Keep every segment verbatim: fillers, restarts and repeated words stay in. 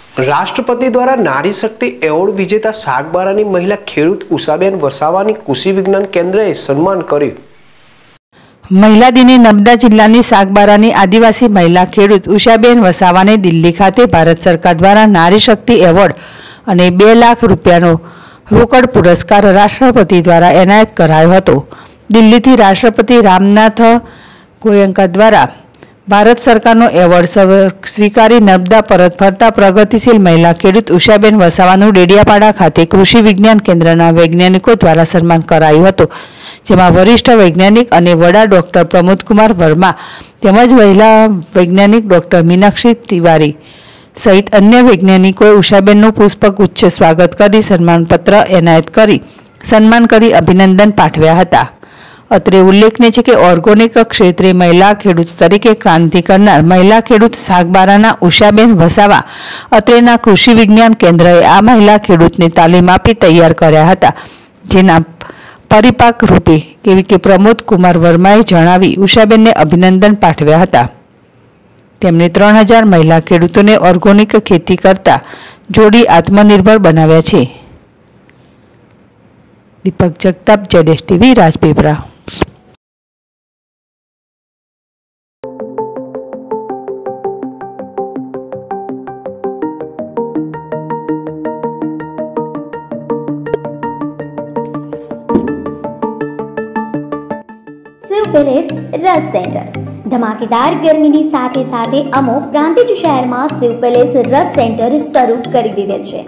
રાષ્ટ્રપતિ દ્વારા નારી શક્તિ એવોર્ડ વિજેતા શાકબારાની મહિલા ખેડૂત ઉષાબેન વસાવાની કૃષિ વિજ્ઞાન કેન્દ્રએ સન્માન કર્યું। મહિલા દિને નર્મદા જિલ્લાની શાકબારાની આદિવાસી મહિલા ખેડૂત ઉષાબેન વસાવાને દિલ્હી ખાતે ભારત સરકાર દ્વારા નારી શક્તિ એવોર્ડ અને બે લાખ રૂપિયાનો રોકડ પુરસ્કાર રાષ્ટ્રપતિ દ્વારા એનાયત કરાયો હતો। દિલ્હીથી રાષ્ટ્રપતિ રામનાથ ગોયંકા દ્વારા ભારત સરકારનો એવોર્ડ સ્વીકારી નર્મદા પરત ફરતા પ્રગતિશીલ મહિલા ખેડૂત ઉષાબેન વસાવાનું ડેડિયાપાડા ખાતે કૃષિ વિજ્ઞાન કેન્દ્રના વૈજ્ઞાનિકો દ્વારા સન્માન કરાયું હતું, જેમાં વરિષ્ઠ વૈજ્ઞાનિક અને વડા ડોક્ટર પ્રમોદકુમાર વર્મા તેમજ મહિલા વૈજ્ઞાનિક ડોક્ટર મીનાક્ષી તિવારી સહિત અન્ય વૈજ્ઞાનિકોએ ઉષાબેનનું પુષ્પગુચ્છ સ્વાગત કરી સન્માનપત્ર એનાયત કરી સન્માન કરી અભિનંદન પાઠવ્યા હતા। અત્રે ઉલ્લેખનીય છે કે ઓર્ગોનિક ક્ષેત્રે મહિલા ખેડૂત તરીકે ક્રાંતિ કરનાર મહિલા ખેડૂત શાકબારાના ઉષાબેન વસાવા અત્રેના કૃષિ વિજ્ઞાન કેન્દ્રએ આ મહિલા ખેડૂતને તાલીમ આપી તૈયાર કર્યા હતા, જેના પરિપાક રૂપે કેવી કે પ્રમોદ કુમાર વર્માએ જણાવી ઉષાબેનને અભિનંદન પાઠવ્યા હતા। તેમણે ત્રણ હજાર મહિલા ખેડૂતોને ઓર્ગોનિક ખેતી કરતા જોડી આત્મનિર્ભર બનાવ્યા છે। દીપક જગતાપ, જેડેશ TV, Rajpipla. Shiv palace Ras centre धमाकेदार गर्मीनी साथे साथे अमो प्रांतिज शहરમાં शिव पैलेस रस सेंटर શરૂ કરી દીધેલ છે।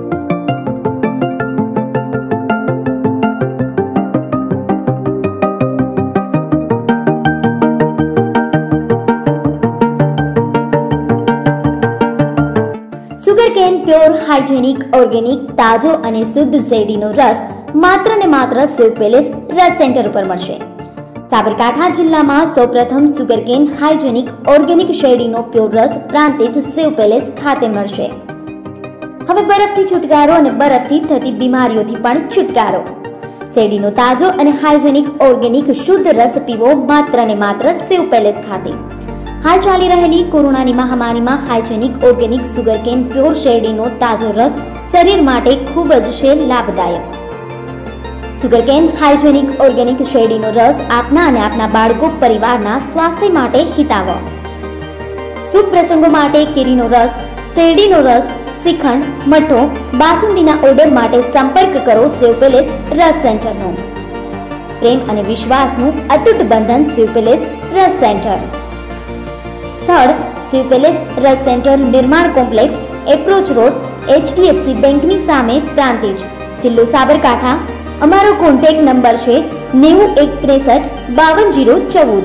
સુગરકેન પ્યોર હાઇજેનિક ઓર્ગેનિક તાજો અને શુદ્ધ શેરડીનો રસ માત્ર ને માત્ર શિવ પેલેસ રસ સેન્ટર ઉપર મળશે। સાબરકાંઠા જિલ્લામાં સૌપ્રથમ સુગરકેન હાઇજેનિક ઓર્ગેનિક શેરડીનો પ્યોર રસ પ્રાંતિજ શિવ પેલેસ ખાતે મળશે। હવે બરફથી છુટકારો અને બરફથી થતી બીમારીઓથી પણ છુટકારો। શેરડીનો તાજો અને હાઇજેનિક ઓર્ગેનિક શુદ્ધ રસ પીવો માત્ર ને માત્ર શિવ પેલેસ ખાતે। હાલ ચાલી રહેલી કોરોનાની મહામારીમાં હાઇજેનિક ઓર્ગેનિક સુગરકેન પ્યોર શેરડીનો તાજો રસ શરીર માટે ખૂબ જ છે લાભદાયક। સુગરકેન હાઇજેનિક ઓર્ગેનિક શેરડીનો રસ આપના અને આપના બાળકો પરિવારના સ્વાસ્થ્ય માટે હિતાવહ। શુભ પ્રસંગો માટે કેરીનો રસ, શેરડીનો રસ, શ્રીખંડ, મઠો, બાસુંદીના ઓર્ડર માટે સંપર્ક કરો શિવ પેલેસ રસ સેન્ટરનો। પ્રેમ અને વિશ્વાસનું અતૂટ બંધન શિવ પેલેસ રસ સેન્ટર। સ્થળ Shiv palace Ras centre, Nirman complex, approach road, HDFC બેંકની સામે, પ્રાંતિજ, જિલ્લો સાબરકાંઠા। અમારો કોન્ટેક્ટ નંબર છે નેવું એક ત્રેસઠ બાવન જીરો ચૌદ।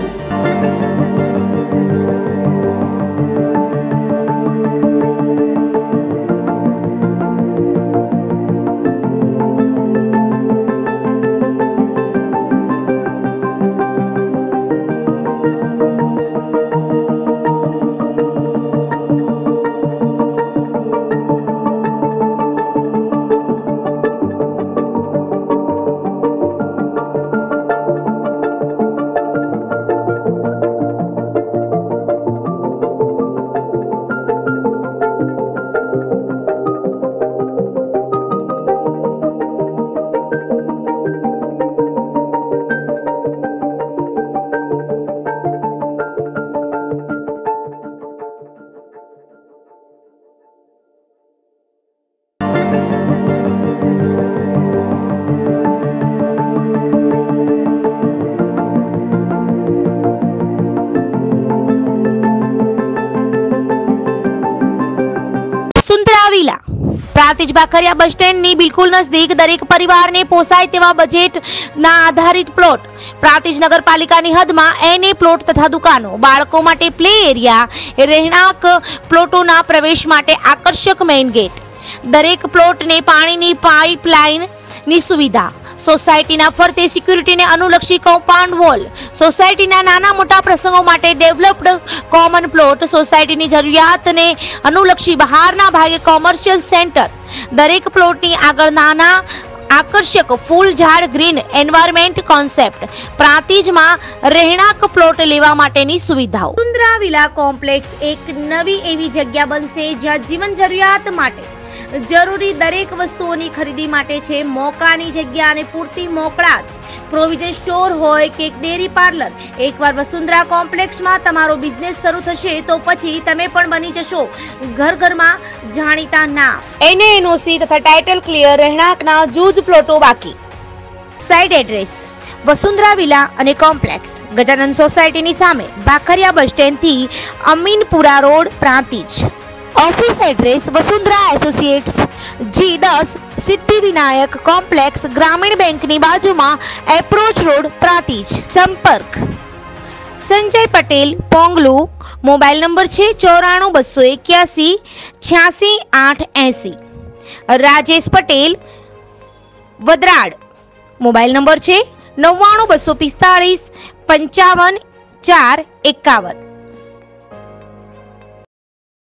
પ્રાંતિજ ભાખરિયા બસ સ્ટેન્ડની બિલકુલ નજદીક દરેક પરિવારને પોસાય તેવા બજેટના આધારિત પ્લોટ। પ્રાંતિજ નગરપાલિકાની હદમાં એનએ પ્લોટ તથા દુકાનો, બાળકો માટે પ્લે એરિયા, રહેણાંક પ્લોટોના પ્રવેશ માટે આકર્ષક મેઇન ગેટ, દરેક પ્લોટને પાણીની પાઇપલાઇનની સુવિધા, સોસાયટીના ફરતે સિક્યુરિટીને અનુલક્ષી કમ્પાઉન્ડ વોલ, સોસાયટીના નાના મોટા પ્રસંગો માટે ડેવલપ્ડ કોમન પ્લોટ, સોસાયટીની જરૂરિયાતને અનુલક્ષી બહારના ભાગે કોમર્શિયલ સેન્ટર, દરેક પ્લોટની આગળ નાના આકર્ષક ફૂલ ઝાડ ગ્રીન એન્વાયરમેન્ટ કોન્સેપ્ટ, પ્રાંતિજમાં રહેણાંક પ્લોટ લેવા માટેની સુવિધાઓ. વસુંધરા વિલા કોમ્પ્લેક્સ એક નવી એવી જગ્યા બનશે જ્યાં જીવન જરૂરિયાત માટે જરૂરી દરેક વસ્તુઓની ખરીદી માટે છે મોકાની જગ્યા અને પૂરતી મોકળાશ. પ્રોવિઝન સ્ટોર હોય કે ડેરી પાર્લર, એકવાર વસુંધરા કોમ્પ્લેક્સમાં તમારો બિઝનેસ શરૂ થશે તો પછી તમે પણ બની જશો ઘર ઘરમાં જાણીતા નામ. એને એનઓસી તથા ટાઇટલ ક્લિયર, રહેણાંકના જૂજ પ્લોટો બાકી. સાઇટ એડ્રેસ વસુંધરા વિલા અને કોમ્પ્લેક્સ, ગજાનંદ સોસાયટીની સામે, ભાખરિયા બસ સ્ટેન્ડથી Aminpura road, Prantij. Office address Vasundhara associates, G દસ, સિદ્ધિવિનાયક કોમ્પ્લેક્સ, ગ્રામીણ બેંકની બાજુમાં, એપ્રોચ રોડ, પ્રાંતિજ. સંપર્ક સંજય પટેલ, પોંગલુ. મોબાઈલ નંબર છે ચોરાણું બસો એક્યાસી છ્યાસી આઠ એસી. રાજેશ પટેલ, વદરાડ. મોબાઈલ નંબર છે નવ્વાણું બસો પિસ્તાળીસ પંચાવન ચાર એકાવન.